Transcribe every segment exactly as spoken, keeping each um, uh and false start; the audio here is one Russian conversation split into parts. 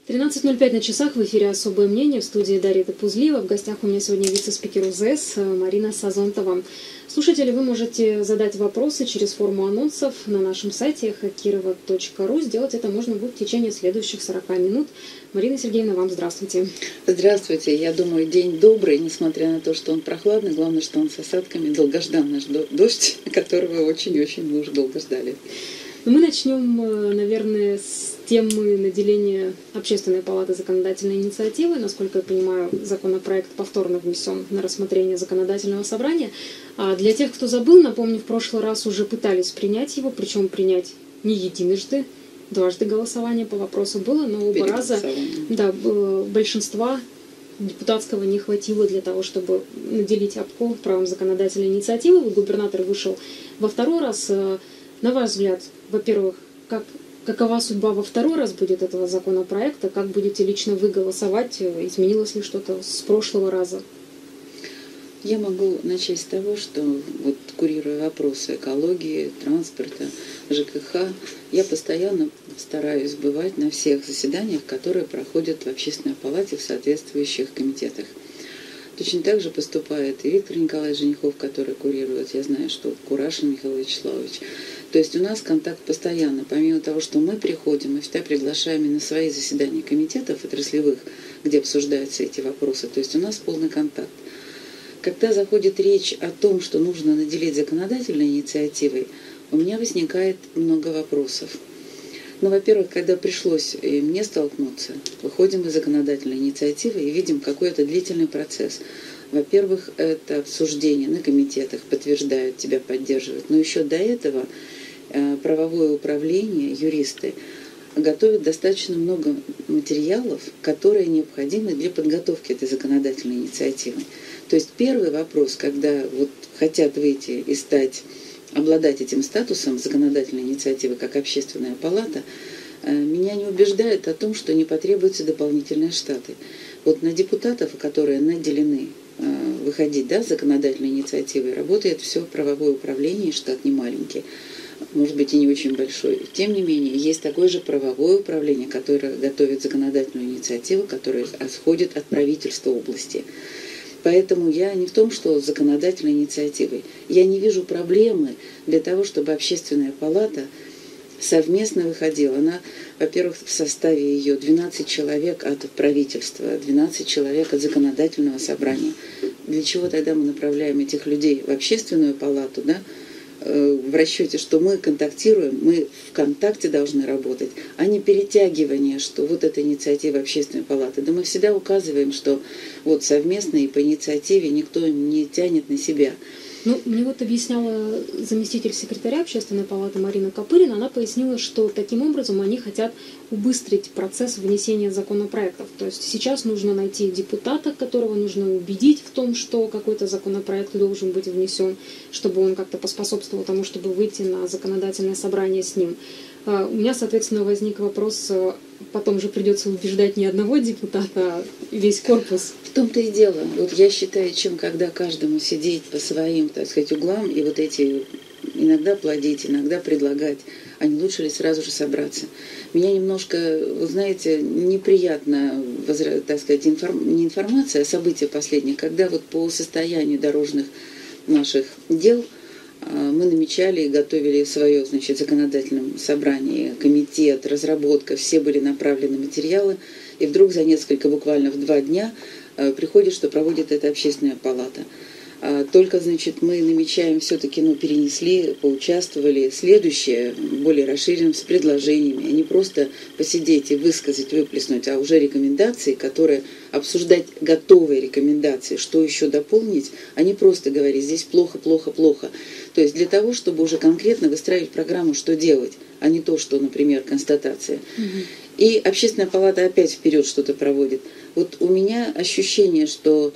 тринадцать ноль пять на часах, в эфире «Особое мнение», в студии Дарья Пузлиева. В гостях у меня сегодня вице-спикер УЗС Марина Сазонтова. Слушатели, вы можете задать вопросы через форму анонсов на нашем сайте хакирова точка ру. Сделать это можно будет в течение следующих сорока минут. Марина Сергеевна, вам здравствуйте. Здравствуйте. Я думаю, день добрый, несмотря на то, что он прохладный. Главное, что он с осадками. Долгожданный дождь, которого очень-очень мы уже долго ждали. Мы начнем, наверное, с темы наделения Общественной палаты законодательной инициативы. Насколько я понимаю, законопроект повторно внесен на рассмотрение законодательного собрания. А для тех, кто забыл, напомню, в прошлый раз уже пытались принять его, причем принять не единожды, дважды голосование по вопросу было, но оба раза да, большинства депутатского не хватило для того, чтобы наделить АПКО правом законодательной инициативы. Губернатор вышел во второй раз. На ваш взгляд, во-первых, как, какова судьба во второй раз будет этого законопроекта? Как будете лично вы голосовать? Изменилось ли что-то с прошлого раза? Я могу начать с того, что, вот, курируя вопросы экологии, транспорта, ЖКХ, я постоянно стараюсь бывать на всех заседаниях, которые проходят в Общественной палате в соответствующих комитетах. Точно так же поступает и Виктор Николаевич Женихов, который курирует, я знаю, что Курашин Михаил Вячеславович. То есть у нас контакт постоянно. Помимо того, что мы приходим, мы всегда приглашаем и на свои заседания комитетов отраслевых, где обсуждаются эти вопросы. То есть у нас полный контакт. Когда заходит речь о том, что нужно наделить законодательной инициативой, у меня возникает много вопросов. Ну, во-первых, когда пришлось и мне столкнуться, выходим из законодательной инициативы и видим какой-то длительный процесс. Во-первых, это обсуждение на комитетах, подтверждают, тебя поддерживают. Но еще до этого э, правовое управление, юристы, готовят достаточно много материалов, которые необходимы для подготовки этой законодательной инициативы. То есть первый вопрос, когда вот хотят выйти и стать... обладать этим статусом законодательной инициативы, как Общественная палата, меня не убеждает о том, что не потребуются дополнительные штаты. Вот на депутатов, которые наделены выходить да, с законодательной инициативой, работает все правовое управление, штат не маленький, может быть и не очень большой. Тем не менее, есть такое же правовое управление, которое готовит законодательную инициативу, которая исходит от правительства области. Поэтому я не в том, что с законодательной инициативой. Я не вижу проблемы для того, чтобы Общественная палата совместно выходила. Она, во-первых, в составе ее двенадцать человек от правительства, двенадцать человек от законодательного собрания. Для чего тогда мы направляем этих людей в Общественную палату, да? В расчете, что мы контактируем, мы в контакте должны работать, а не перетягивание, что вот эта инициатива Общественной палаты. Да мы всегда указываем, что вот совместно и по инициативе никто не тянет на себя. Ну, мне вот объясняла заместитель секретаря Общественной палаты Марина Копырина. Она пояснила, что таким образом они хотят убыстрить процесс внесения законопроектов. То есть сейчас нужно найти депутата, которого нужно убедить в том, что какой-то законопроект должен быть внесен, чтобы он как-то поспособствовал тому, чтобы выйти на законодательное собрание с ним. У меня, соответственно, возник вопрос, потом же придется убеждать не одного депутата, а весь корпус. В том-то и дело. Вот я считаю, чем когда каждому сидеть по своим, так сказать, углам и вот эти иногда плодить, иногда предлагать, а не лучше ли сразу же собраться. Меня немножко, вы знаете, неприятно, так сказать, информ... не информация, а события последних, когда вот по состоянию дорожных наших дел мы намечали и готовили свое, значит, законодательном собрании, комитет, разработка, все были направлены материалы, и вдруг за несколько, буквально в два дня, приходит, что проводит эта Общественная палата. Только, значит, мы намечаем все-таки, ну, перенесли, поучаствовали. Следующее, более расширенным, с предложениями, а не просто посидеть и высказать, выплеснуть, а уже рекомендации, которые обсуждать готовые рекомендации, что еще дополнить, а не просто говорить, здесь плохо, плохо, плохо. То есть для того, чтобы уже конкретно выстраивать программу, что делать, а не то, что, например, констатация. Угу. И Общественная палата опять вперед что-то проводит. Вот у меня ощущение, что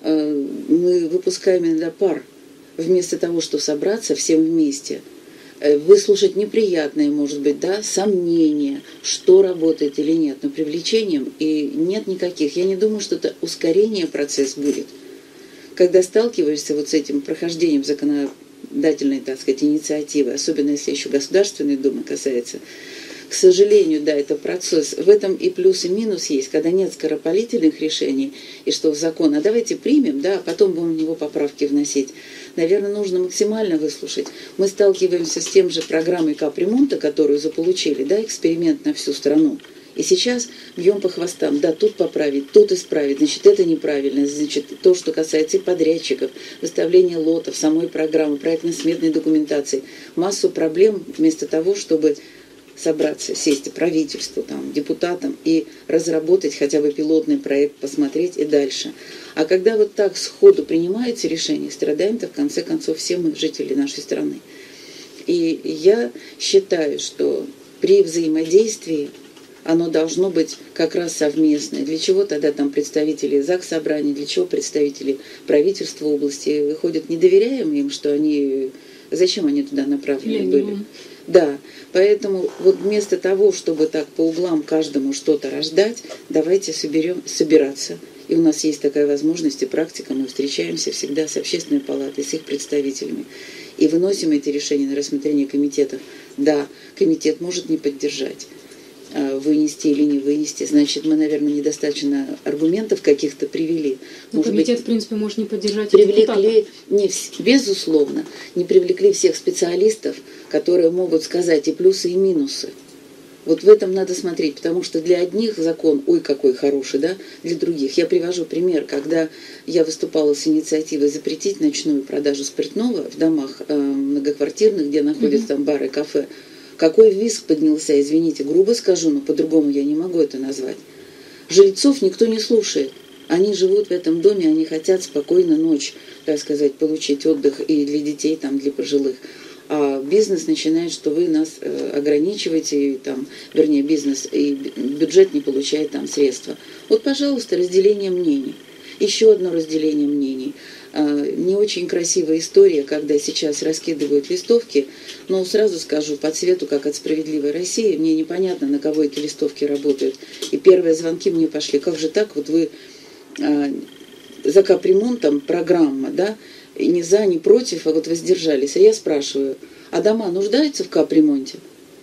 мы выпускаем иногда пар, вместо того, чтобы собраться всем вместе, выслушать неприятные, может быть, да, сомнения, что работает или нет, но привлечением и нет никаких. Я не думаю, что это ускорение процесс будет. Когда сталкиваешься вот с этим прохождением законодательной, так сказать, инициативы, особенно если еще Государственной Думы касается, к сожалению, да, это процесс. В этом и плюс, и минус есть, когда нет скоропалительных решений, и что в закон, а давайте примем, да, а потом будем в него поправки вносить. Наверное, нужно максимально выслушать. Мы сталкиваемся с тем же программой капремонта, которую заполучили, да, эксперимент на всю страну. И сейчас бьем по хвостам, да, тут поправить, тут исправить, значит, это неправильно, значит, то, что касается и подрядчиков, выставления лотов, самой программы, проектно-сметной документации, массу проблем вместо того, чтобы собраться, сесть и правительству, там, депутатам и разработать хотя бы пилотный проект, посмотреть и дальше. А когда вот так сходу принимается решение, страдаем-то в конце концов все мы, жители нашей страны. И я считаю, что при взаимодействии оно должно быть как раз совместное. Для чего тогда там представители ЗАГС собраний, для чего представители правительства области выходят? Не доверяем им, что они... Зачем они туда направлены были? Да, поэтому вот вместо того, чтобы так по углам каждому что-то рождать, давайте соберем, собираться. И у нас есть такая возможность и практика, мы встречаемся всегда с общественной палатой, с их представителями. И выносим эти решения на рассмотрение комитетов. Да, комитет может не поддержать, вынести или не вынести. Значит, мы, наверное, недостаточно аргументов каких-то привели. Но может комитет, быть, в принципе, может не поддержать. Привлекли, не, безусловно, не привлекли всех специалистов, которые могут сказать и плюсы, и минусы. Вот в этом надо смотреть, потому что для одних закон, ой, какой хороший, да, для других. Я привожу пример, когда я выступала с инициативой запретить ночную продажу спиртного в домах э, многоквартирных, где находятся mm-hmm. там бары, кафе. Какой визг поднялся, извините, грубо скажу, но по-другому я не могу это назвать. Жильцов никто не слушает. Они живут в этом доме, они хотят спокойно ночь, так сказать, получить отдых и для детей, там, для пожилых. А бизнес начинает, что вы нас э, ограничиваете, и, там, вернее, бизнес, и бюджет не получает там средства. Вот, пожалуйста, разделение мнений. Еще одно разделение мнений. Не очень красивая история, когда сейчас раскидывают листовки, но сразу скажу, по цвету, как от «Справедливой России», мне непонятно, на кого эти листовки работают. И первые звонки мне пошли, как же так, вот вы за капремонтом программа, да, и не за, не против, а вот воздержались. А я спрашиваю, а дома нуждаются в капремонте?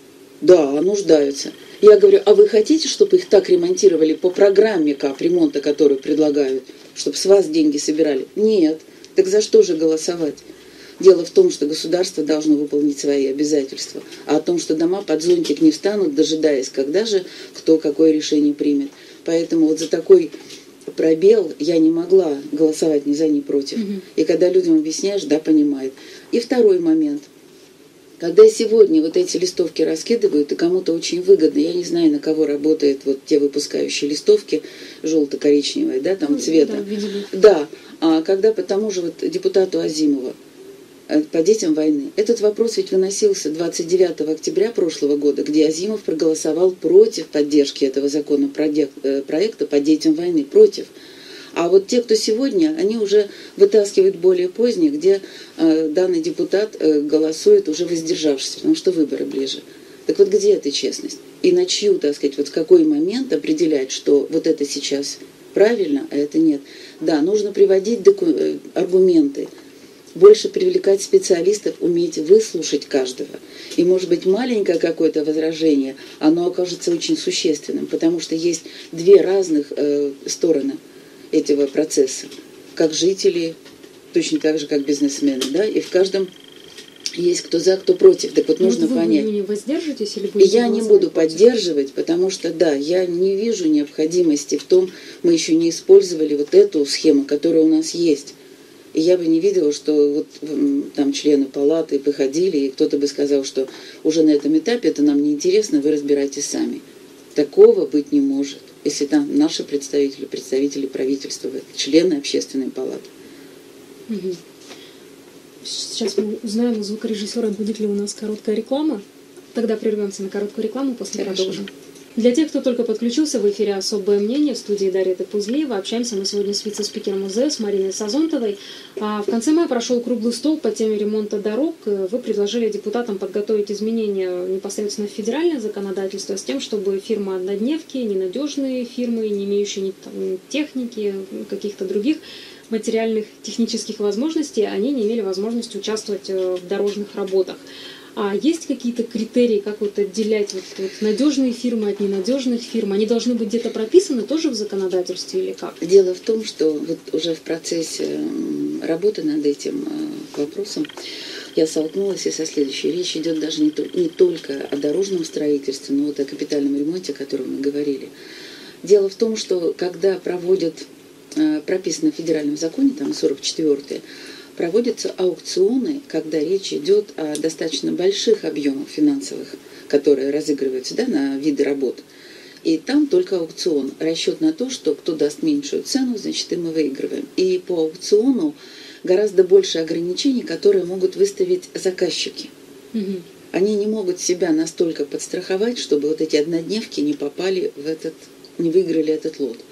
Да, нуждаются. Я говорю, а вы хотите, чтобы их так ремонтировали по программе капремонта, которую предлагают, чтобы с вас деньги собирали? Нет. Так за что же голосовать? Дело в том, что государство должно выполнить свои обязательства, а о том, что дома под зонтик не встанут, дожидаясь, когда же кто какое решение примет. Поэтому вот за такой пробел я не могла голосовать ни за, ни против. Угу. И когда людям объясняешь, да, понимают. И второй момент. Когда сегодня вот эти листовки раскидывают, и кому-то очень выгодно, я не знаю, на кого работают вот те выпускающие листовки, желто-коричневые, да, там цвета. Да, да, а когда по тому же вот депутату Азимова по детям войны. Этот вопрос ведь выносился двадцать девятого октября прошлого года, где Азимов проголосовал против поддержки этого законопроекта по детям войны, против. А вот те, кто сегодня, они уже вытаскивают более поздние, где э, данный депутат э, голосует уже воздержавшись, потому что выборы ближе. Так вот где эта честность? И на чью, так сказать, вот в какой момент определять, что вот это сейчас правильно, а это нет? Да, нужно приводить доку- э, аргументы, больше привлекать специалистов, уметь выслушать каждого. И, может быть, маленькое какое-то возражение, оно окажется очень существенным, потому что есть две разных э, стороны этого процесса, как жители, точно так же, как бизнесмены, да, и в каждом есть кто за, кто против. Так вот, нужно вы понять. Вы не воздержитесь или будете я не буду против? Поддерживать, потому что, да, я не вижу необходимости в том, мы еще не использовали вот эту схему, которая у нас есть. И я бы не видела, что вот там члены палаты выходили, и кто-то бы сказал, что уже на этом этапе это нам не интересно, вы разбирайтесь сами. Такого быть не может, если там наши представители, представители правительства, члены общественной палаты. Угу. Сейчас мы узнаем у звукорежиссера, будет ли у нас короткая реклама. Тогда прервемся на короткую рекламу, после Хорошо. Продолжим. Для тех, кто только подключился, в эфире «Особое мнение» в студии Дарья Пузлеева. Общаемся мы сегодня с вице-спикером УЗС Мариной Сазонтовой. А в конце мая прошел круглый стол по теме ремонта дорог. Вы предложили депутатам подготовить изменения непосредственно в федеральное законодательство с тем, чтобы фирмы-однодневки, ненадежные фирмы, не имеющие ни там, техники, каких-то других материальных технических возможностей, они не имели возможности участвовать в дорожных работах. А есть какие-то критерии, как вот отделять вот, вот надежные фирмы от ненадежных фирм? Они должны быть где-то прописаны тоже в законодательстве или как? Дело в том, что вот уже в процессе работы над этим вопросом я столкнулась и со следующей. Речь идет даже не, не только о дорожном строительстве, но вот о капитальном ремонте, о котором мы говорили. Дело в том, что когда проводят, прописано в федеральном законе, там сорок четвёртый, проводятся аукционы, когда речь идет о достаточно больших объемах финансовых, которые разыгрываются, да, на виды работ. И там только аукцион. Расчет на то, что кто даст меньшую цену, значит, и мы выигрываем. И по аукциону гораздо больше ограничений, которые могут выставить заказчики. Угу. Они не могут себя настолько подстраховать, чтобы вот эти однодневки не попали в этот, не выиграли этот лот.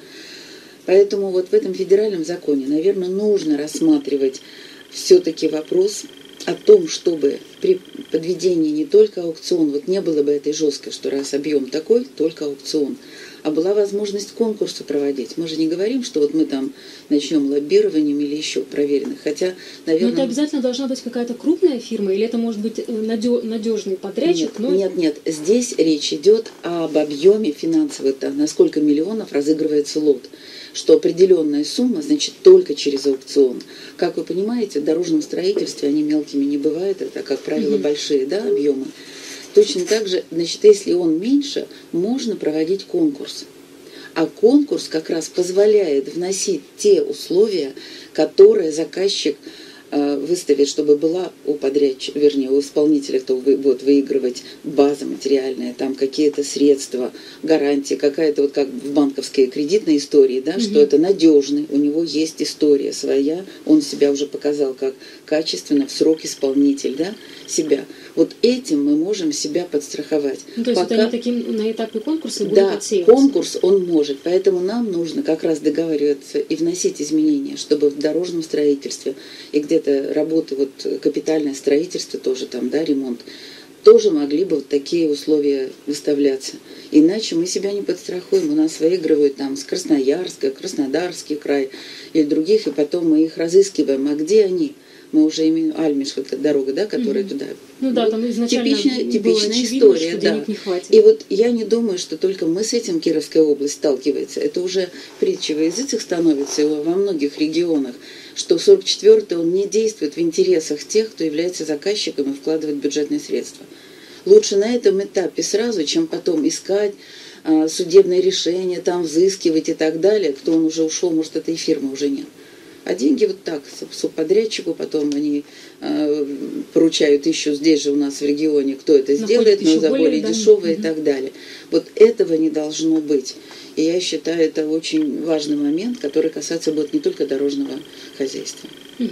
Поэтому вот в этом федеральном законе, наверное, нужно рассматривать все-таки вопрос о том, чтобы при подведении не только аукцион, вот не было бы этой жесткой, что раз объем такой, только аукцион, а была возможность конкурса проводить. Мы же не говорим, что вот мы там начнем лоббированием или еще проверенных, хотя, наверное... Но это обязательно должна быть какая-то крупная фирма, или это может быть надежный подрядчик? Нет, но... нет, нет, здесь речь идет об объеме финансового, на сколько миллионов разыгрывается лот, что определенная сумма, значит, только через аукцион. Как вы понимаете, в дорожном строительстве они мелкими не бывают, это, как правило, mm-hmm. большие, да, объемы. Точно так же, значит, если он меньше, можно проводить конкурс. А конкурс как раз позволяет вносить те условия, которые заказчик э, выставит, чтобы была у подрядчика, вернее, у исполнителя, кто вы, будет выигрывать база материальная, там какие-то средства, гарантии, какая-то вот как в банковской кредитной истории, да, mm-hmm. что это надежный, у него есть история своя, он себя уже показал как качественно, в срок исполнитель, да, себя. Вот этим мы можем себя подстраховать. Ну, то есть Пока... это они таким на этапе конкурса будут да, отсеиваться? конкурс он может, поэтому нам нужно как раз договариваться и вносить изменения, чтобы в дорожном строительстве и где-то работы, вот капитальное строительство тоже там, да, ремонт, тоже могли бы вот такие условия выставляться. Иначе мы себя не подстрахуем. У нас выигрывают там с Красноярска, Краснодарский край или других, и потом мы их разыскиваем. А где они? Мы уже имеем Альмиш, вот эта дорога, да, которая mm-hmm. туда. Ну да, там изначально типичная, было типичная очевидно, история, что да. денег не хватит. И вот я не думаю, что только мы с этим Кировская область сталкивается. Это уже притча во языцах становится во многих регионах, что сорок четвёртый он не действует в интересах тех, кто является заказчиком и вкладывает бюджетные средства. Лучше на этом этапе сразу, чем потом искать а, судебное решение, там взыскивать и так далее. Кто он уже ушел, может, этой фирмы уже нет. А деньги вот так, субподрядчику, потом они э, поручают, ищут здесь же у нас в регионе, кто это сделает, но за более дешевые и так далее. Вот этого не должно быть. И я считаю, это очень важный момент, который касается будет не только дорожного хозяйства.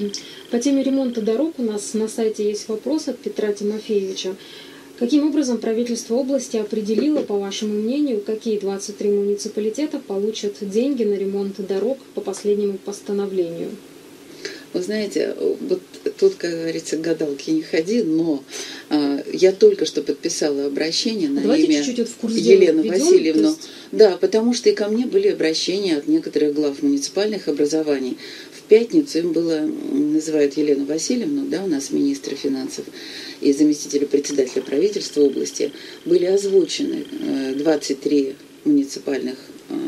По теме ремонта дорог у нас на сайте есть вопрос от Петра Тимофеевича. Каким образом правительство области определило, по вашему мнению, какие двадцать три муниципалитета получат деньги на ремонт дорог по последнему постановлению? Вы знаете, вот тут, как говорится, к гадалке не ходи, но а, я только что подписала обращение на Давайте имя чуть-чуть вот в курс Елену введем, Васильевну. есть... Да, потому что и ко мне были обращения от некоторых глав муниципальных образований. В пятницу им было, называют Елену Васильевну, да, у нас министра финансов и заместителя председателя правительства области, были озвучены двадцать три муниципальных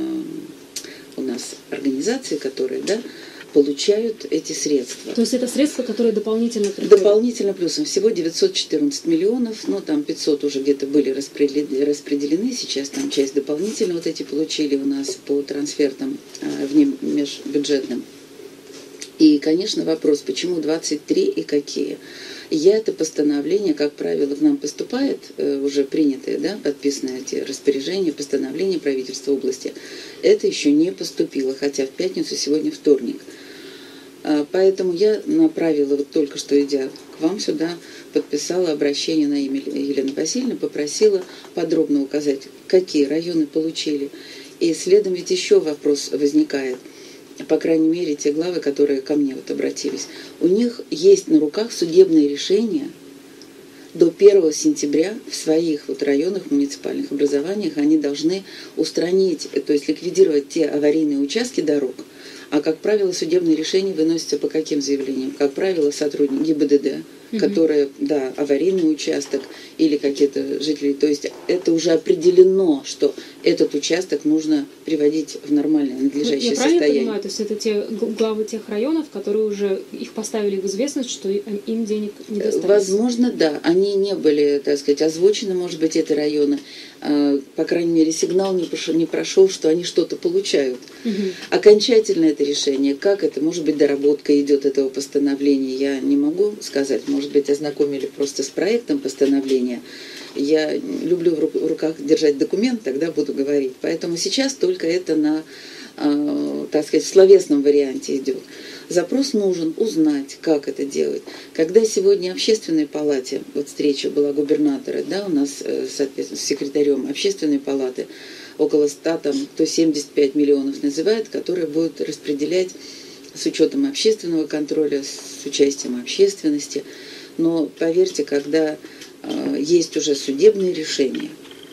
у нас организации, которые, да, получают эти средства. То есть это средства, которые дополнительно приходят? Дополнительно плюсом. Всего девятьсот четырнадцать миллионов, ну там пятьсот уже где-то были распределены, распределены, сейчас там часть дополнительно вот эти получили у нас по трансфертам э, вне межбюджетным. И, конечно, вопрос, почему двадцать три и какие? Я это постановление, как правило, к нам поступает, э, уже принятые, да, подписанные эти распоряжения, постановления правительства области. Это еще не поступило, хотя в пятницу, сегодня вторник. А, поэтому я направила, вот только что идя к вам сюда, подписала обращение на имя Елены Васильевны, попросила подробно указать, какие районы получили. И следом ведь еще вопрос возникает. По крайней мере, те главы, которые ко мне вот обратились, у них есть на руках судебные решения до первого сентября в своих вот районах, муниципальных образованиях они должны устранить, то есть ликвидировать те аварийные участки дорог. А, как правило, судебные решения выносятся по каким заявлениям? Как правило, сотрудник ГИБДД, угу. которые, да, аварийный участок или какие-то жители. То есть это уже определено, что этот участок нужно приводить в нормальное, надлежащее Я состояние. правильно понимаю, то есть это те главы тех районов, которые уже их поставили в известность, что им денег не достаточно? Возможно, да. Они не были, так сказать, озвучены, может быть, эти районы. По крайней мере, сигнал не прошел, не прошел, что они что-то получают. Угу. Окончательно это решение, как это, может быть, доработка идет этого постановления, я не могу сказать. Может быть, ознакомили просто с проектом постановления. Я люблю в руках держать документ, тогда буду говорить. Поэтому сейчас только это на, э, так сказать, в словесном варианте идет. Запрос нужен узнать, как это делать. Когда сегодня в общественной палате, вот встреча была губернатора, да, у нас, соответственно, с секретарем общественной палаты, около ста, там, то семьдесят пять миллионов называют, которые будут распределять с учетом общественного контроля, с участием общественности. Но поверьте, когда э, есть уже судебные решения,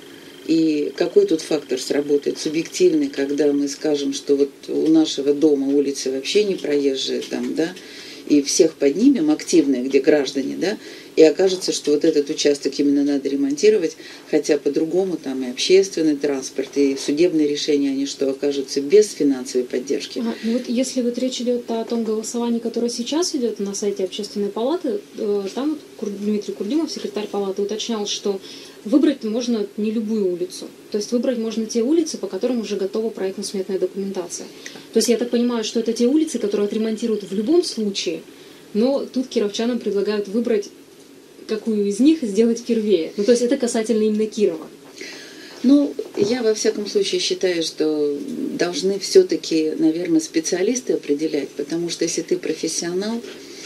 и какой тут фактор сработает субъективный, когда мы скажем, что вот у нашего дома улицы вообще не проезжие, там, да, и всех поднимем, активные, где граждане, да, и окажется, что вот этот участок именно надо ремонтировать, хотя по-другому там и общественный транспорт, и судебные решения, они что, окажутся без финансовой поддержки. Ага, ну вот если вот речь идет о том голосовании, которое сейчас идет на сайте общественной палаты, там Дмитрий Курдюмов, секретарь палаты, уточнял, что выбрать можно не любую улицу. То есть выбрать можно те улицы, по которым уже готова проектно-сметная документация. То есть я так понимаю, что это те улицы, которые отремонтируют в любом случае, но тут кировчанам предлагают выбрать, какую из них сделать первее. Ну, то есть это касательно именно Кирова. Ну, я во всяком случае считаю, что должны все-таки, наверное, специалисты определять, потому что если ты профессионал,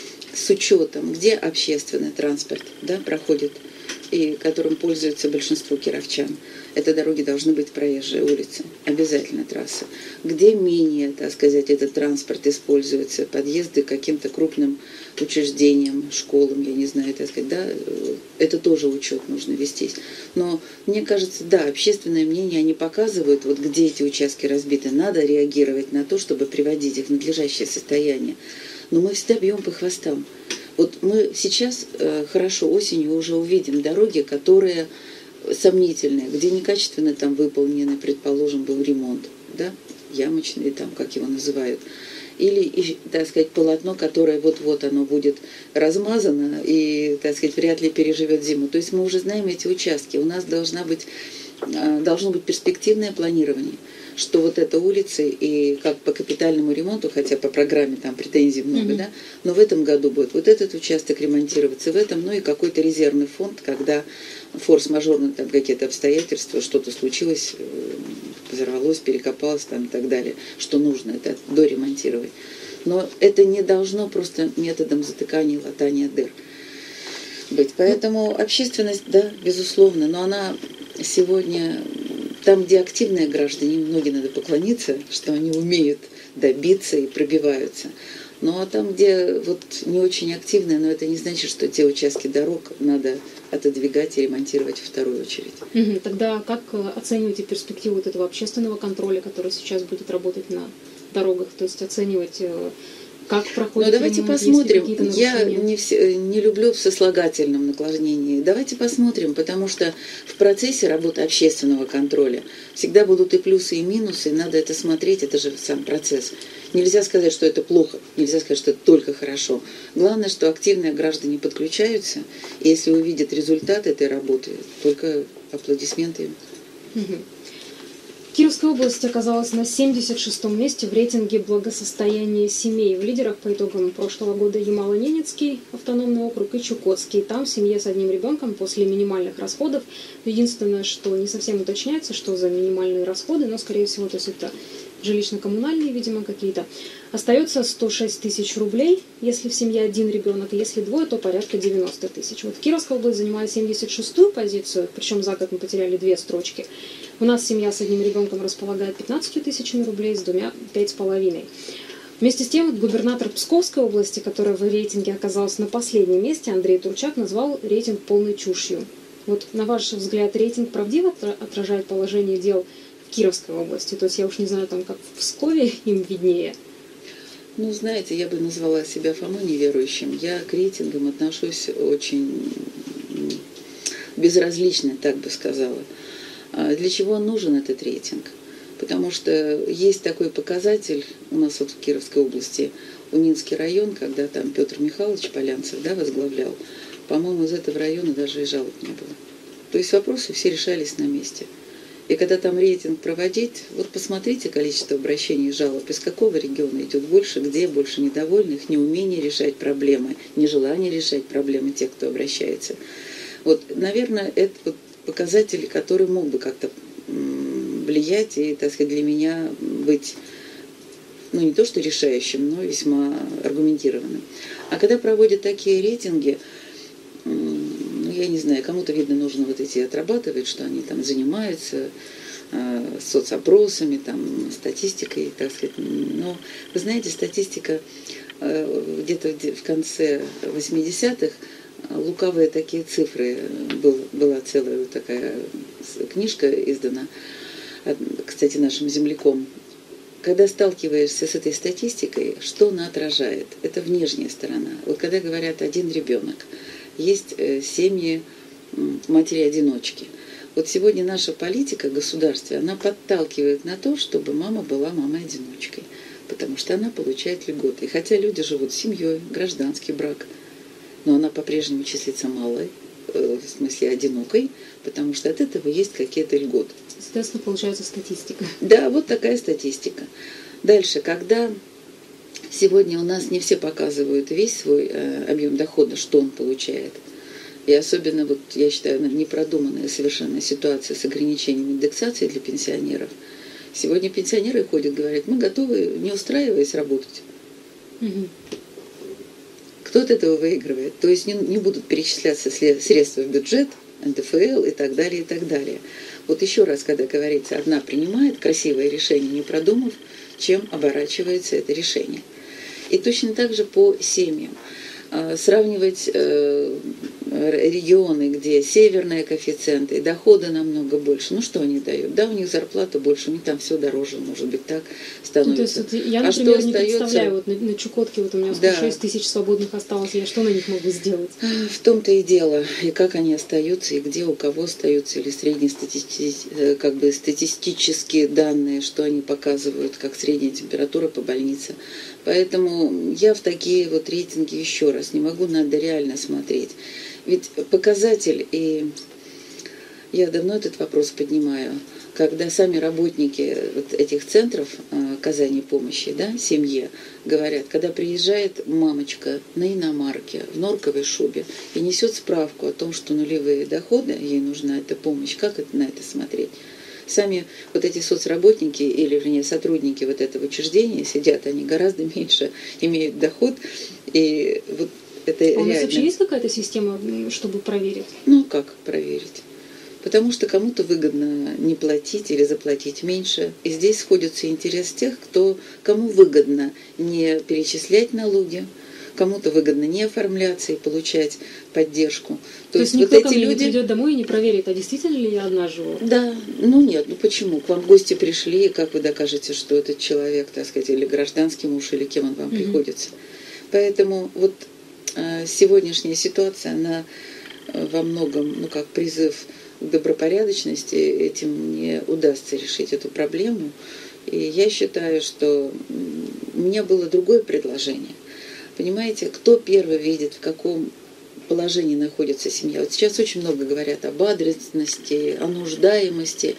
с учетом, где общественный транспорт, да, проходит, и которым пользуется большинство кировчан. Это дороги должны быть проезжие улицы, обязательно трассы. Где менее, так сказать, этот транспорт используется, подъезды к каким-то крупным учреждениям, школам, я не знаю, так сказать, да, это тоже учет нужно вестись. Но мне кажется, да, общественное мнение, они показывают, вот где эти участки разбиты, надо реагировать на то, чтобы приводить их в надлежащее состояние. Но мы всегда бьем по хвостам. Вот мы сейчас, э, хорошо, осенью уже увидим дороги, которые сомнительные, где некачественно там выполнены, предположим, был ремонт, да, ямочный, там, как его называют. Или, так сказать, полотно, которое вот-вот оно будет размазано и, так сказать, вряд ли переживет зиму. То есть мы уже знаем эти участки. У нас должна быть, должно быть перспективное планирование, что вот эта улица, и как по капитальному ремонту, хотя по программе там претензий много, mm-hmm. да, но в этом году будет вот этот участок ремонтироваться, в этом, ну и какой-то резервный фонд, когда форс-мажорные там какие-то обстоятельства, что-то случилось, взорвалось, перекопалось там и так далее, что нужно это доремонтировать. Но это не должно просто методом затыкания и латания дыр быть. Поэтому общественность, да, безусловно, но она сегодня... Там, где активные граждане, многие надо поклониться, что они умеют добиться и пробиваются. Ну а там, где вот не очень активные, но это не значит, что те участки дорог надо отодвигать и ремонтировать в вторую очередь. Угу. Тогда как оцениваете перспективу вот этого общественного контроля, который сейчас будет работать на дорогах? То есть оценивать... Как проходит. Ну, давайте посмотрим. Я не, все, не люблю в сослагательном наклонении. Давайте посмотрим, потому что в процессе работы общественного контроля всегда будут и плюсы, и минусы, и надо это смотреть, это же сам процесс. Нельзя сказать, что это плохо, нельзя сказать, что это только хорошо. Главное, что активные граждане подключаются, и если увидят результат этой работы, только аплодисменты им. Угу. Кировская область оказалась на семьдесят шестом месте в рейтинге благосостояния семей. В лидерах по итогам прошлого года Ямало-Ненецкий автономный округ и Чукотский. Там в семье с одним ребенком после минимальных расходов. Единственное, что не совсем уточняется, что за минимальные расходы, но, скорее всего, то есть это жилищно-коммунальные, видимо, какие-то. Остается сто шесть тысяч рублей, если в семье один ребенок, и если двое, то порядка девяносто тысяч. Вот Кировская область занимает семьдесят шестую позицию, причем за год мы потеряли две строчки. У нас семья с одним ребенком располагает пятнадцатью тысячами рублей, с двумя пять с половиной. Вместе с тем, губернатор Псковской области, которая в рейтинге оказалась на последнем месте, Андрей Турчак, назвал рейтинг полной чушью. Вот на ваш взгляд, рейтинг правдиво отражает положение дел в Кировской области? То есть я уж не знаю, там как в Пскове им виднее. Ну, знаете, я бы назвала себя Фомой неверующим. Я к рейтингам отношусь очень безразлично, так бы сказала. Для чего нужен этот рейтинг? Потому что есть такой показатель у нас вот в Кировской области, Унинский район, когда там Петр Михайлович Полянцев, да, возглавлял, по-моему, из этого района даже и жалоб не было. То есть вопросы все решались на месте. И когда там рейтинг проводить, вот посмотрите количество обращений и жалоб, из какого региона идет больше, где больше недовольных, неумение решать проблемы, нежелание решать проблемы тех, кто обращается. Вот, наверное, это вот показатель, который мог бы как-то влиять и, так сказать, для меня быть, ну, не то что решающим, но весьма аргументированным. А когда проводят такие рейтинги, ну, я не знаю, кому-то, видно, нужно вот эти отрабатывать, что они там занимаются э, соцопросами, там, статистикой, так сказать. Но, вы знаете, статистика э, где-то в конце восьмидесятых, лукавые такие цифры, был, была целая такая книжка издана, кстати, нашим земляком. Когда сталкиваешься с этой статистикой, что она отражает? Это внешняя сторона. Вот когда говорят «один ребенок», есть семьи матери-одиночки. Вот сегодня наша политика государства, она подталкивает на то, чтобы мама была мамой-одиночкой, потому что она получает льготы. И хотя люди живут семьей, гражданский брак, но она по-прежнему числится малой, в смысле одинокой, потому что от этого есть какие-то льготы. Соответственно, получается статистика. Да, вот такая статистика. Дальше, когда сегодня у нас не все показывают весь свой э, объем дохода, что он получает, и особенно, вот, я считаю, непродуманная совершенно ситуация с ограничением индексации для пенсионеров. Сегодня пенсионеры ходят, говорят, мы готовы, не устраиваясь, работать. Угу. Кто от этого выигрывает? То есть не, не будут перечисляться средства в бюджет, эн дэ эф эл и так далее, и так далее. Вот еще раз, когда говорится, одна принимает красивое решение, не продумав, чем оборачивается это решение. И точно так же по семьям. Сравнивать регионы, где северные коэффициенты, и доходы намного больше. Ну, что они дают? Да, у них зарплата больше, у них там все дороже, может быть, так становится. Ну, то есть, вот я, например, а что не остается? Представляю, вот на, на Чукотке вот у меня да. шесть тысяч свободных осталось, я что на них могу сделать? В том-то и дело. И как они остаются, и где у кого остаются, или среднестатистические, как бы статистические данные, что они показывают, как средняя температура по больнице. Поэтому я в такие вот рейтинги еще раз не могу, надо реально смотреть. Ведь показатель, и я давно этот вопрос поднимаю, когда сами работники вот этих центров оказания помощи, да, семье, говорят, когда приезжает мамочка на иномарке в норковой шубе и несет справку о том, что нулевые доходы, ей нужна эта помощь, как это, на это смотреть? Сами вот эти соцработники, или, вернее, сотрудники вот этого учреждения сидят, они гораздо меньше имеют доход, и вот это а реально... у нас вообще есть какая-то система, чтобы проверить? Ну, как проверить? Потому что кому-то выгодно не платить или заплатить меньше. И здесь сходится интерес тех, кто, кому выгодно не перечислять налоги, кому-то выгодно не оформляться и получать поддержку. То, То есть, есть никто вот ко мне люди... не придет домой и не проверит, а действительно ли я одна живу? Да, ну нет, ну почему? К вам гости пришли, и как вы докажете, что этот человек, так сказать, или гражданский муж, или кем он вам угу. приходится? Поэтому вот э, сегодняшняя ситуация, она э, во многом, ну как призыв к добропорядочности, этим не удастся решить эту проблему. И я считаю, что у меня было другое предложение. Понимаете, кто первый видит, в каком положении находится семья? Вот сейчас очень много говорят об адресности, о нуждаемости.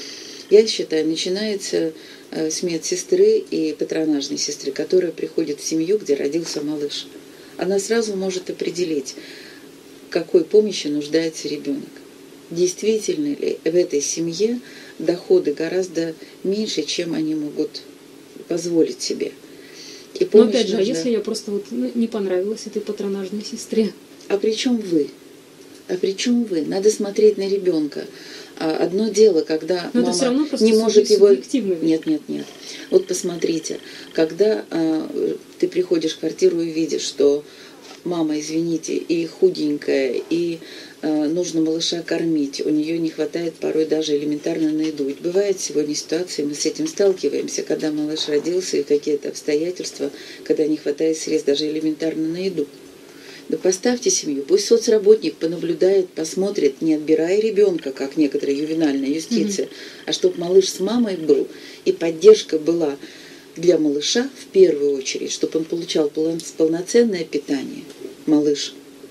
Я считаю, начинается с медсестры и патронажной сестры, которая приходит в семью, где родился малыш. Она сразу может определить, какой помощи нуждается ребенок. Действительно ли в этой семье доходы гораздо меньше, чем они могут позволить себе. И Но опять же, нужна... а если я просто вот, ну, не понравилась этой патронажной сестре? А при чем вы? А при чем вы? Надо смотреть на ребенка. Одно дело, когда Но мама не может его... Нет, нет, нет. Вот посмотрите, когда а, ты приходишь в квартиру и видишь, что мама, извините, и худенькая, и э, нужно малыша кормить, у нее не хватает порой даже элементарно на еду. Ведь бывает сегодня ситуации, мы с этим сталкиваемся, когда малыш родился, и какие-то обстоятельства, когда не хватает средств даже элементарно на еду. Да поставьте семью, пусть соцработник понаблюдает, посмотрит, не отбирая ребенка, как некоторая ювенальная юстиция, mm-hmm. а чтобы малыш с мамой был, и поддержка была для малыша в первую очередь, чтобы он получал полноценное питание, малыш.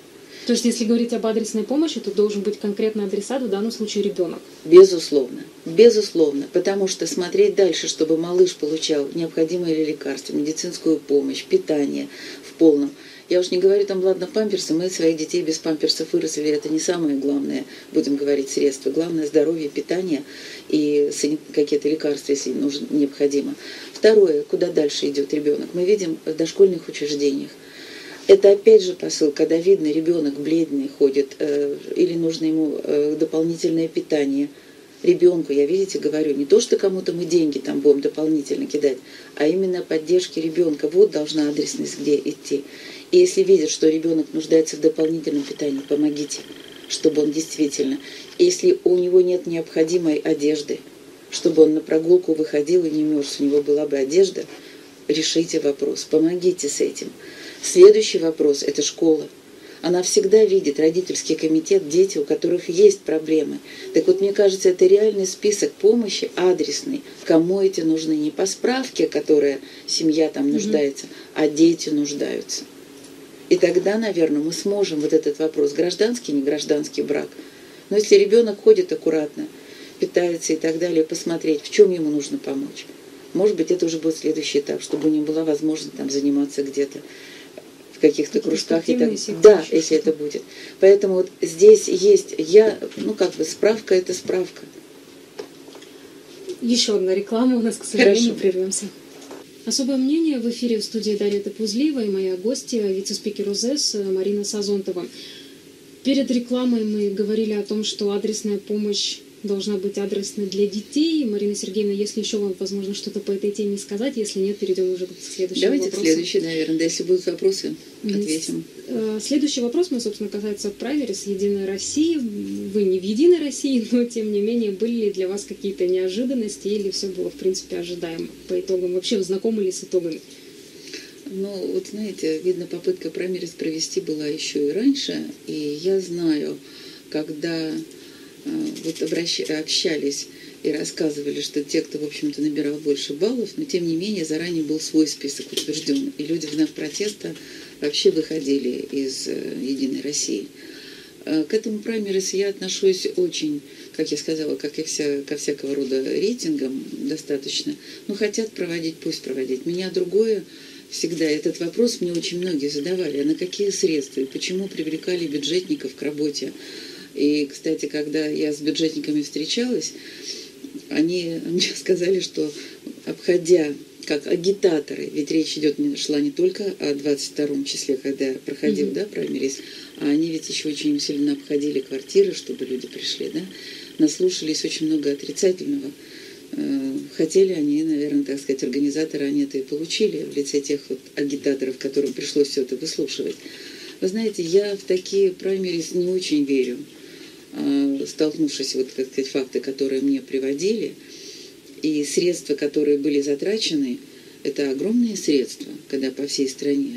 То есть, если говорить об адресной помощи, то должен быть конкретный адресат, в данном случае ребенок. Безусловно, безусловно, потому что смотреть дальше, чтобы малыш получал необходимые лекарства, медицинскую помощь, питание в полном. Я уж не говорю там, ладно, памперсы, мы своих детей без памперсов выросли, это не самое главное, будем говорить, средство. Главное здоровье, питание и какие-то лекарства, если нужно, необходимо. Второе, куда дальше идет ребенок, мы видим в дошкольных учреждениях. Это опять же посыл, когда видно, ребенок бледный ходит, э, или нужно ему э, дополнительное питание. Ребенку, я, видите, говорю, не то, что кому-то мы деньги там будем дополнительно кидать, а именно поддержки ребенка. Вот должна адресность где идти. И если видят, что ребенок нуждается в дополнительном питании, помогите, чтобы он действительно, если у него нет необходимой одежды, чтобы он на прогулку выходил и не мерз, у него была бы одежда, решите вопрос, помогите с этим. Следующий вопрос – это школа. Она всегда видит, родительский комитет, дети, у которых есть проблемы. Так вот, мне кажется, это реальный список помощи, адресный, кому эти нужны. Не по справке, которая семья там нуждается, mm-hmm. а дети нуждаются. И тогда, наверное, мы сможем вот этот вопрос, гражданский, не гражданский брак. Но если ребенок ходит аккуратно, питается и так далее, посмотреть, в чем ему нужно помочь. Может быть, это уже будет следующий этап, чтобы у него была возможность там заниматься где-то в каких-то кружках и так далее. Да, если это будет. Поэтому вот здесь есть, я, ну как бы справка это справка. Еще одна реклама у нас, к сожалению, Хорошо. Прервемся. Особое мнение в эфире в студии Дарья Топузлиева и моя гостья, вице-спикер УЗЭС Марина Сазонтова. Перед рекламой мы говорили о том, что адресная помощь должна быть адресной для детей. Марина Сергеевна, если еще вам, возможно, что-то по этой теме сказать, если нет, перейдем уже к следующему Давайте вопросу. к следующей, наверное, да, если будут вопросы, ответим. Следующий вопрос, мы, собственно, касается праймерис Единой России. Вы не в Единой России, но, тем не менее, были ли для вас какие-то неожиданности или все было, в принципе, ожидаемо по итогам? Вообще, вы знакомы ли с итогами? Ну, вот знаете, видно, попытка праймерис провести была еще и раньше, и я знаю, когда э, вот обращ... общались и рассказывали, что те, кто, в общем-то, набирал больше баллов, но, тем не менее, заранее был свой список утвержден, и люди в знак протеста вообще выходили из э, Единой России. Э, к этому праймерис я отношусь очень, как я сказала, как и вся, ко всякого рода рейтингам достаточно. Ну, хотят проводить, пусть проводить. Меня другое всегда, этот вопрос мне очень многие задавали, а на какие средства и почему привлекали бюджетников к работе. И, кстати, когда я с бюджетниками встречалась, они мне сказали, что обходя как агитаторы, ведь речь идет, шла не только о двадцать втором числе, когда проходил, mm-hmm. да, праймерис, а они ведь еще очень усиленно обходили квартиры, чтобы люди пришли, да, наслушались очень много отрицательного. Хотели они, наверное, так сказать, организаторы, они это и получили в лице тех вот агитаторов, которым пришлось все это выслушивать. Вы знаете, я в такие праймерис не очень верю, столкнувшись, вот, так сказать, факты, которые мне приводили, и средства, которые были затрачены, это огромные средства, когда по всей стране.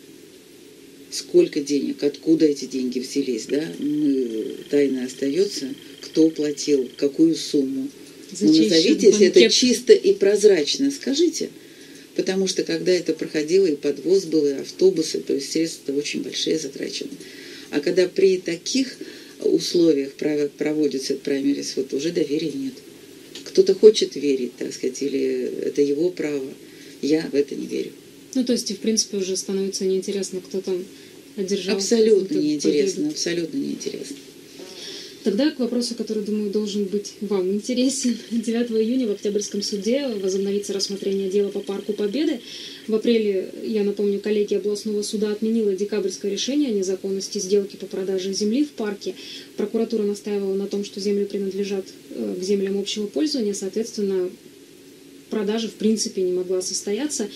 Сколько денег, откуда эти деньги взялись, да, мы, тайна остается, кто платил, какую сумму. Ну, назовите, если это чисто и прозрачно, скажите. Потому что когда это проходило, и подвоз был, и автобусы, то есть средства очень большие затрачены. А когда при таких условиях проводится праймерис, вот уже доверия нет. Кто-то хочет верить, так сказать, или это его право. Я в это не верю. Ну, то есть, в принципе, уже становится неинтересно, кто там одержал. Абсолютно неинтересно, абсолютно неинтересно. Тогда к вопросу, который, думаю, должен быть вам интересен. девятого июня в Октябрьском суде возобновится рассмотрение дела по Парку Победы. В апреле, я напомню, коллегия областного суда отменила декабрьское решение о незаконности сделки по продаже земли в парке. Прокуратура настаивала на том, что земли принадлежат к землям общего пользования, соответственно, продажа в принципе не могла состояться.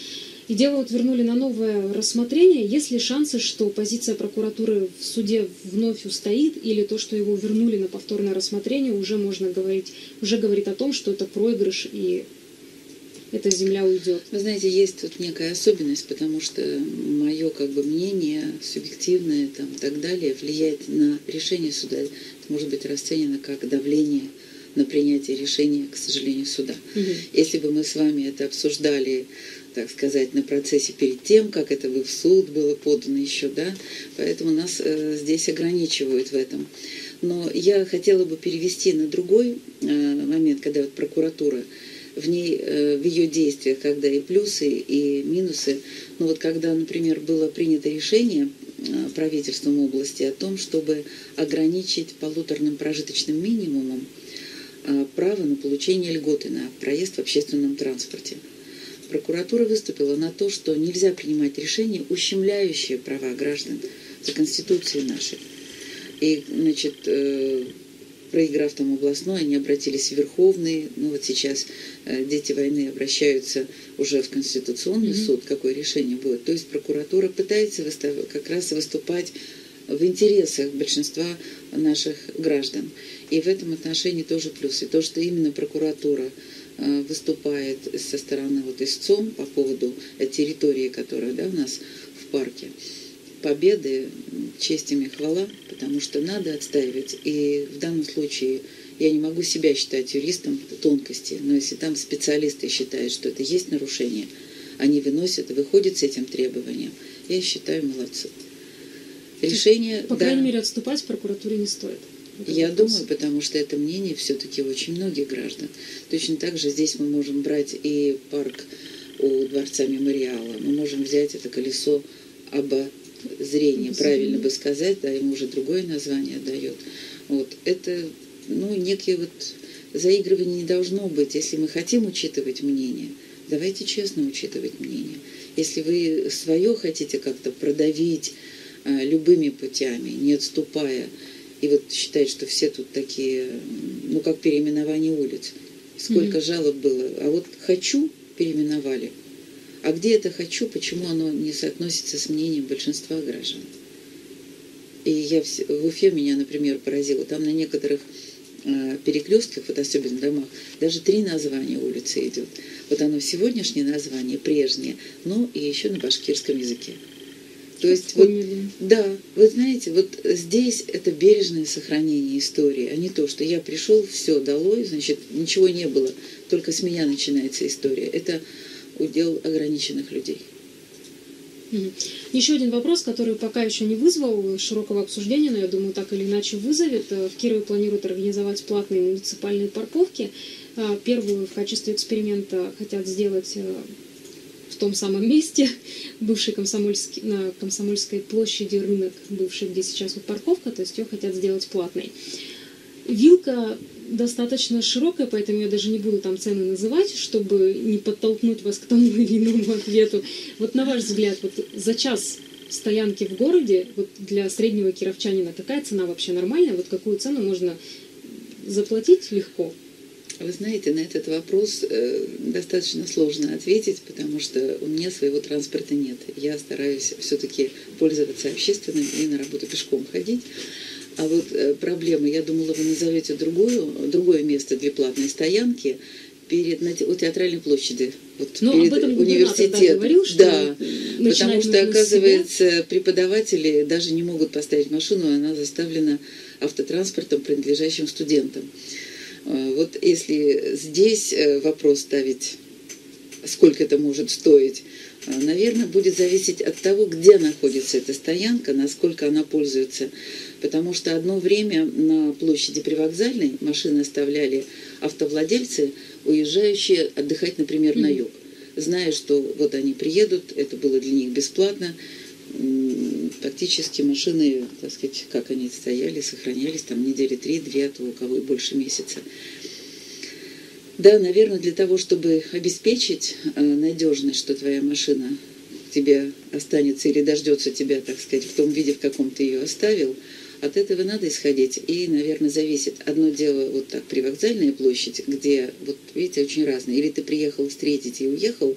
И дело вот вернули на новое рассмотрение. Есть ли шансы, что позиция прокуратуры в суде вновь устоит, или то, что его вернули на повторное рассмотрение, уже можно говорить, уже говорит о том, что это проигрыш и эта земля уйдет? Вы знаете, есть тут некая особенность, потому что мое как бы мнение субъективное там, и так далее влияет на решение суда. Это может быть расценено как давление на принятие решения, к сожалению, суда. Угу. Если бы мы с вами это обсуждали, так сказать, на процессе перед тем, как это бы в суд было подано еще, да, поэтому нас э, здесь ограничивают в этом. Но я хотела бы перевести на другой э, момент, когда вот прокуратура, в ней, э, в ее действиях, когда и плюсы, и минусы. Ну вот когда, например, было принято решение э, правительством области о том, чтобы ограничить полуторным прожиточным минимумом э, право на получение льготы на проезд в общественном транспорте. Прокуратура выступила на то, что нельзя принимать решения, ущемляющие права граждан за Конституцией нашей. И, значит, э, проиграв там областной, они обратились в Верховный. Ну вот сейчас э, дети войны обращаются уже в Конституционный mm-hmm. суд, какое решение будет. То есть прокуратура пытается выстав... как раз выступать в интересах большинства наших граждан. И в этом отношении тоже плюсы. То, что именно прокуратура э, выступает со стороны вот истцом по поводу территории, которая, да, у нас в парке, победы, честь им и хвала, потому что надо отстаивать. И в данном случае я не могу себя считать юристом тонкости, но если там специалисты считают, что это есть нарушение, они выносят, выходят с этим требованием, я считаю, молодцы. Решение, по да, крайней мере, отступать в прокуратуре не стоит. Я вопрос. думаю, потому что это мнение все-таки очень многих граждан. Точно так же здесь мы можем брать и парк у Дворца Мемориала, мы можем взять это колесо обозрения, правильно бы сказать, да, ему уже другое название дает. Вот. Это, ну, некие вот заигрывания не должно быть. Если мы хотим учитывать мнение, давайте честно учитывать мнение. Если вы свое хотите как-то продавить а, любыми путями, не отступая, и вот считать, что все тут такие, ну, как переименование улиц. Сколько mm-hmm. жалоб было. А вот «хочу» переименовали. А где это «хочу», почему оно не соотносится с мнением большинства граждан? И я в, в Уфе меня, например, поразило. Там на некоторых э, перекрестках, вот особенно в домах, даже три названия улицы идет. Вот оно сегодняшнее название, прежнее, но и еще на башкирском языке. То есть, вот, да, вы знаете, вот здесь это бережное сохранение истории, а не то, что я пришел, все, долой, значит, ничего не было, только с меня начинается история. Это удел ограниченных людей. Mm-hmm. Еще один вопрос, который пока еще не вызвал широкого обсуждения, но я думаю, так или иначе вызовет. В Кирове планируют организовать платные муниципальные парковки. Первую в качестве эксперимента хотят сделать в том самом месте, бывшей Комсомольской, на Комсомольской площади, рынок бывший, где сейчас вот парковка, то есть ее хотят сделать платной. Вилка достаточно широкая, поэтому я даже не буду там цены называть, чтобы не подтолкнуть вас к тому или иному ответу. Вот на ваш взгляд, вот за час стоянки в городе, вот для среднего кировчанина, какая цена вообще нормальная? Вот какую цену можно заплатить легко? Вы знаете, на этот вопрос э, достаточно сложно ответить, потому что у меня своего транспорта нет. Я стараюсь все-таки пользоваться общественным и на работу пешком ходить. А вот э, проблемы, я думала, вы назовете другое, другое место для платной стоянки перед, на, у Театральной площади. Вот, ну, перед об этом университетом. Говорил, что да, потому что, оказывается, преподаватели даже не могут поставить машину, она заставлена автотранспортом, принадлежащим студентам. Вот если здесь вопрос ставить, сколько это может стоить, наверное, будет зависеть от того, где находится эта стоянка, насколько она пользуется. Потому что одно время на площади Привокзальной машины оставляли автовладельцы, уезжающие отдыхать, например, на юг. Зная, что вот они приедут, это было для них бесплатно. Фактически машины, так сказать, как они стояли, сохранялись там недели три-две, а то у кого и больше месяца. Да, наверное, для того, чтобы обеспечить э, надежность, что твоя машина тебе останется или дождется тебя, так сказать, в том виде, в каком ты ее оставил, от этого надо исходить. И, наверное, зависит. Одно дело вот так, Привокзальная площадь, где, вот видите, очень разные. Или ты приехал встретить и уехал,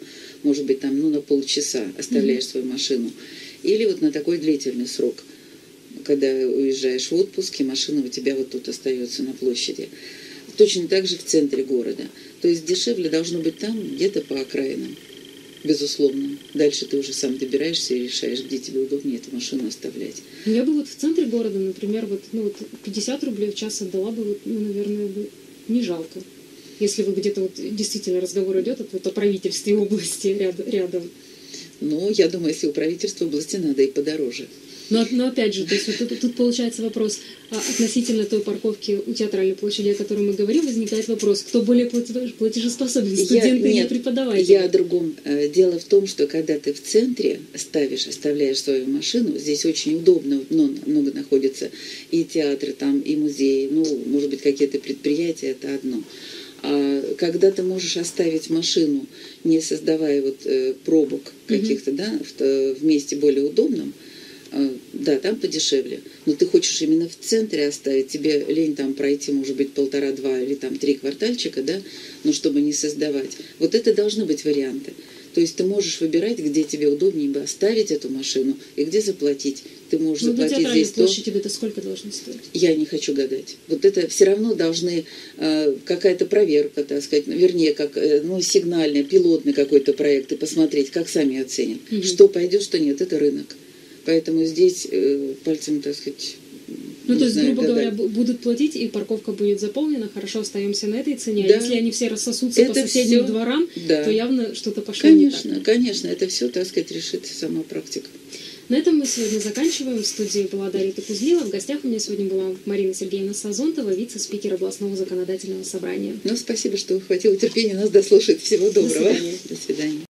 может быть, там, ну, на полчаса оставляешь mm-hmm. свою машину, или вот на такой длительный срок, когда уезжаешь в отпуск, и машина у тебя вот тут остается на площади. Точно так же в центре города. То есть дешевле должно быть там, где-то по окраинам. Безусловно. Дальше ты уже сам добираешься и решаешь, где тебе удобнее эту машину оставлять. Я бы вот в центре города, например, вот, ну, вот пятьдесят рублей в час отдала бы, вот, ну, наверное, бы не жалко. Если вот где-то вот действительно разговор идет вот о правительстве области ряд, рядом. Ну, я думаю, если у правительства области надо и подороже. Но, но опять же, то есть вот тут, тут получается вопрос а, относительно той парковки у Театральной площади, о которой мы говорим, возникает вопрос, кто более платежеспособен, студенты я, нет, или преподаватели? Я о другом. Дело в том, что когда ты в центре ставишь, оставляешь свою машину, здесь очень удобно, много, много находится и театры там, и музеи, ну, может быть, какие-то предприятия, это одно. А когда ты можешь оставить машину, не создавая вот э, пробок каких-то, mm-hmm. да, в, в месте более удобном, да, там подешевле. Но ты хочешь именно в центре оставить, тебе лень там пройти, может быть, полтора-два или там три квартальчика, да, но чтобы не создавать. Вот это должны быть варианты. То есть ты можешь выбирать, где тебе удобнее бы оставить эту машину и где заплатить. Ты можешь ну, заплатить здесь то. площади это сколько должно стоить? Я не хочу гадать. Вот это все равно должны э, какая-то проверка, так сказать, вернее, как э, ну, сигнальный, пилотный какой-то проект и посмотреть, как сами оценят. Угу. Что пойдет, что нет, это рынок. Поэтому здесь э, пальцем, так сказать, ну, то есть, знаю, грубо гадать. говоря, будут платить, и парковка будет заполнена, хорошо, остаемся на этой цене. Да. А если они все рассосутся это по соседним все, дворам, да. то явно что-то пошло конечно, не так. Конечно, это все, так сказать, решит сама практика. На этом мы сегодня заканчиваем. В студии была Дарья Токузлила. В гостях у меня сегодня была Марина Сергеевна Сазонтова, вице-спикер областного законодательного собрания. Ну, спасибо, что хватило терпения нас дослушать. Всего доброго. До свидания. До свидания.